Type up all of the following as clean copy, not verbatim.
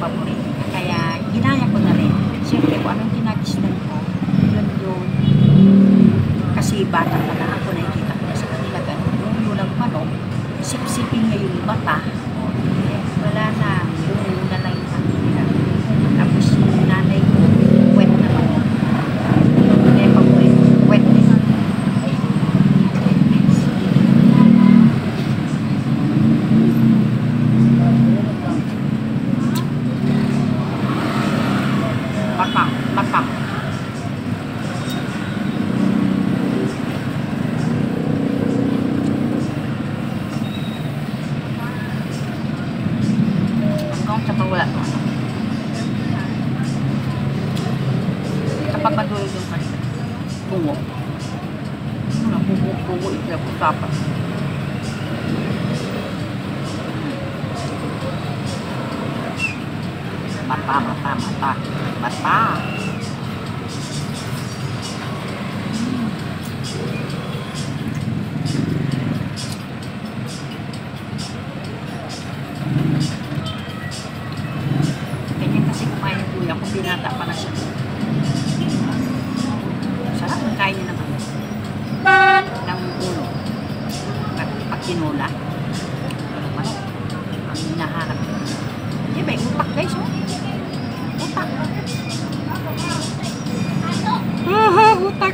paborito niya. Kaya ginaya ko na rin. Siyempre kung anong kinagisnan ko, yun yun. Kasi bata pa na ako, nakikita ko na sa kanila ganun. Yung ng manok, sipsipin niya yung mata. Wala na, yung na lang yung kanila. Tapos yung nanay ko, wet na manok. Kaya paborito, wet din. Matang. Hanggang sa pag wala ito. Kapag madulog yung kanila. Bungo. Bungo ito. Usapan. Mata. Ganyan kasi kumain yung kuya kung binata pa na siya. Sarap ang kain niya naman. Ng ulo. Pag kinula. Ang hinahanap. Hindi ba yung utak guys? Utak. Utak.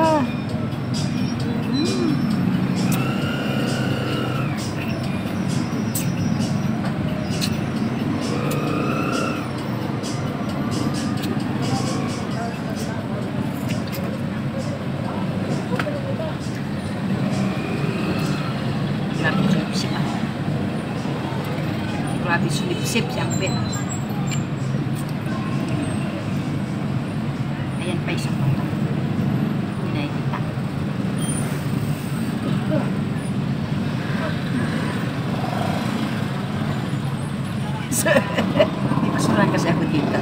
Grabe sulip-sip siyang pet. Ayan pa isang pata. Hindi nakikita. May pasuran kasi ako dito.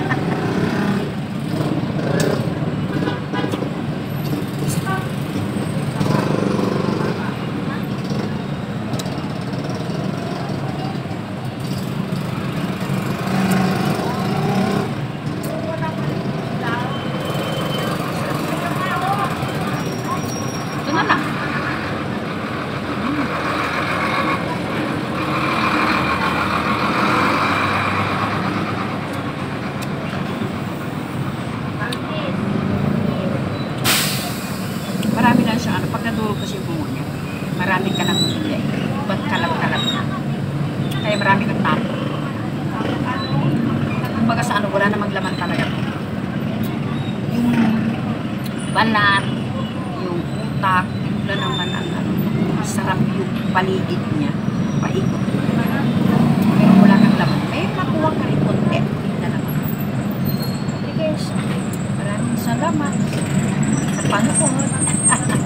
Marami lang siya, pag nadurog kasi yung bungo niya, marami ka nang bumili. Ba't kalap-kalap na? Kaya marami kang tapo. Kumbaga sa ano, wala namang laman talaga. Yung balat, yung utak, wala naman ang ano, sarap yung paligid niya, paikot. Pero wala kang laman. May nakuha ka rin konti. Hindi na naman. Okay guys, maraming salamat sa panood.